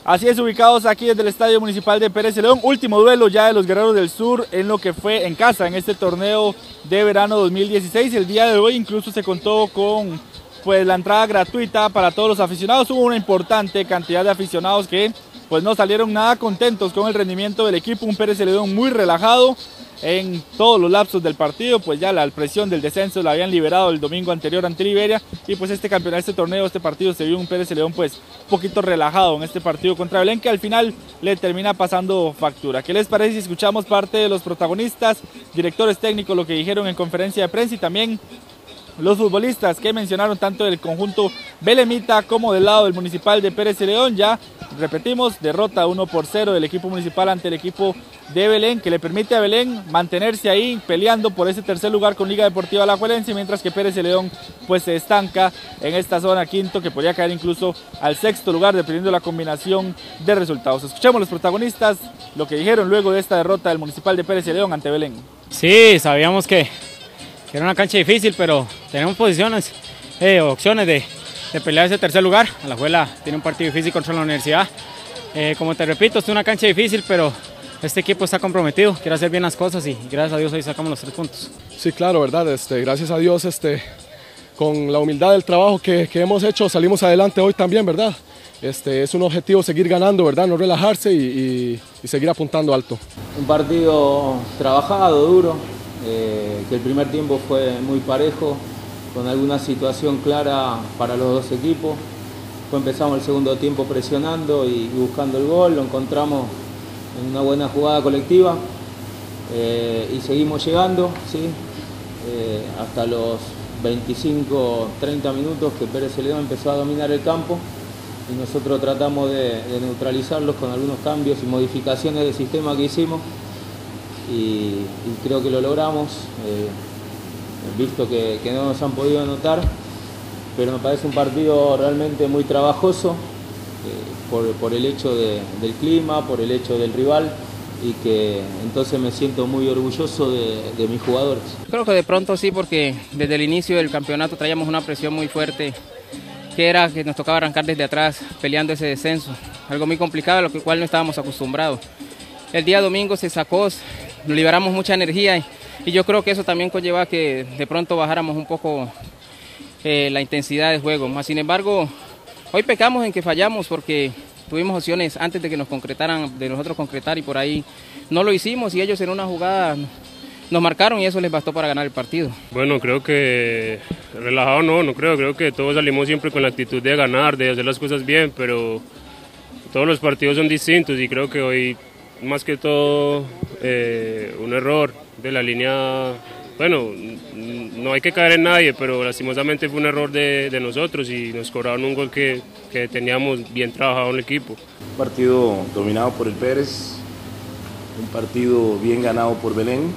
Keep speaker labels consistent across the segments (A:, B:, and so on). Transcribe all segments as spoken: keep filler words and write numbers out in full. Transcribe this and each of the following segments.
A: Así es, ubicados aquí desde el Estadio Municipal de Pérez Celedón, último duelo ya de los Guerreros del Sur en lo que fue en casa en este torneo de verano dos mil dieciséis. El día de hoy incluso se contó con pues la entrada gratuita para todos los aficionados. Hubo una importante cantidad de aficionados que pues no salieron nada contentos con el rendimiento del equipo, un Pérez Celedón muy relajado en todos los lapsos del partido, pues ya la presión del descenso la habían liberado el domingo anterior ante Liberia, y pues este campeonato, este torneo, este partido se vio un Pérez Celedón pues un poquito relajado en este partido contra Belén, que al final le termina pasando factura. ¿Qué les parece si escuchamos parte de los protagonistas, directores técnicos, lo que dijeron en conferencia de prensa, y también los futbolistas que mencionaron tanto del conjunto belemita como del lado del Municipal de Pérez Celedón? Ya repetimos, derrota uno por cero del equipo municipal ante el equipo de Belén, que le permite a Belén mantenerse ahí peleando por ese tercer lugar con Liga Deportiva Alajuelense, mientras que Pérez Celedón pues se estanca en esta zona quinto, que podría caer incluso al sexto lugar dependiendo de la combinación de resultados. Escuchemos los protagonistas, lo que dijeron luego de esta derrota del Municipal de Pérez Celedón ante Belén.
B: Sí, sabíamos que, que era una cancha difícil, pero tenemos posiciones, eh, opciones de, de pelear ese tercer lugar. Alajuela tiene un partido difícil contra la Universidad. Eh, como te repito, es una cancha difícil, pero este equipo está comprometido, quiere hacer bien las cosas y gracias a Dios hoy sacamos los tres puntos.
C: Sí, claro, verdad, este, gracias a Dios, este, con la humildad del trabajo que, que hemos hecho, salimos adelante hoy también, ¿verdad? Este, es un objetivo seguir ganando, ¿verdad? No relajarse y, y, y seguir apuntando alto.
D: Un partido trabajado, duro, eh, que el primer tiempo fue muy parejo, con alguna situación clara para los dos equipos. Después empezamos el segundo tiempo presionando y, y buscando el gol, lo encontramos en una buena jugada colectiva, eh, y seguimos llegando, ¿sí? eh, hasta los veinticinco treinta minutos que Pérez Celedón empezó a dominar el campo y nosotros tratamos de, de neutralizarlos con algunos cambios y modificaciones de sistema que hicimos y, y creo que lo logramos, eh, visto que, que no nos han podido anotar, pero me parece un partido realmente muy trabajoso. Por, por el hecho de, del clima, por el hecho del rival, y que entonces me siento muy orgulloso de, de mis jugadores.
E: Creo que de pronto sí, porque desde el inicio del campeonato traíamos una presión muy fuerte, que era que nos tocaba arrancar desde atrás peleando ese descenso, algo muy complicado a lo cual no estábamos acostumbrados. El día domingo se sacó, liberamos mucha energía y, y yo creo que eso también conlleva que de pronto bajáramos un poco eh, la intensidad de juego, más sin embargo hoy pecamos en que fallamos porque tuvimos opciones antes de que nos concretaran, de nosotros concretar, y por ahí no lo hicimos y ellos en una jugada nos marcaron y eso les bastó para ganar el partido.
F: Bueno, creo que relajado no, no creo, creo que todos salimos siempre con la actitud de ganar, de hacer las cosas bien, pero todos los partidos son distintos y creo que hoy más que todo eh, un error de la línea. Bueno, no hay que caer en nadie, pero lastimosamente fue un error de, de nosotros y nos cobraron un gol que, que teníamos bien trabajado en el equipo.
G: Un partido dominado por el Pérez, un partido bien ganado por Belén.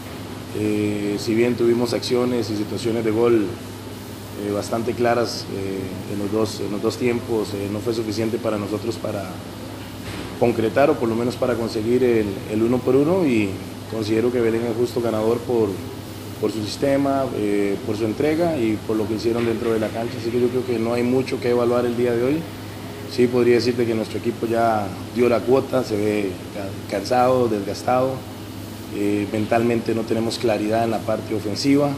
G: Eh, si bien tuvimos acciones y situaciones de gol eh, bastante claras eh, en, los dos, en los dos tiempos, eh, no fue suficiente para nosotros para concretar o por lo menos para conseguir el, el uno por uno, y considero que Belén es justo ganador por por su sistema, eh, por su entrega y por lo que hicieron dentro de la cancha, así que yo creo que no hay mucho que evaluar el día de hoy. Sí podría decirte que nuestro equipo ya dio la cuota, se ve cansado, desgastado, eh, mentalmente no tenemos claridad en la parte ofensiva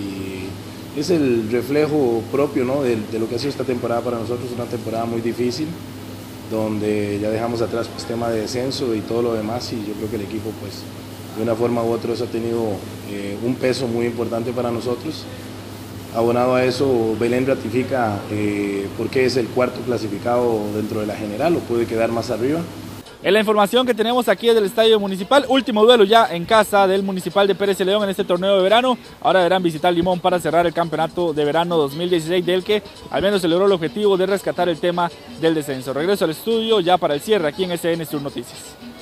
G: y es el reflejo propio, ¿no?, de, de lo que ha sido esta temporada para nosotros, una temporada muy difícil, donde ya dejamos atrás pues tema de descenso y todo lo demás, y yo creo que el equipo pues de una forma u otra eso ha tenido eh, un peso muy importante para nosotros. Abonado a eso, Belén ratifica eh, por qué es el cuarto clasificado dentro de la general, o puede quedar más arriba.
A: En la información que tenemos aquí desde el Estadio Municipal, último duelo ya en casa del Municipal de Pérez Celedón en este torneo de verano. Ahora deberán visitar Limón para cerrar el campeonato de verano dos mil dieciséis, del que al menos se logró el objetivo de rescatar el tema del descenso. Regreso al estudio ya para el cierre aquí en S N Sur Noticias.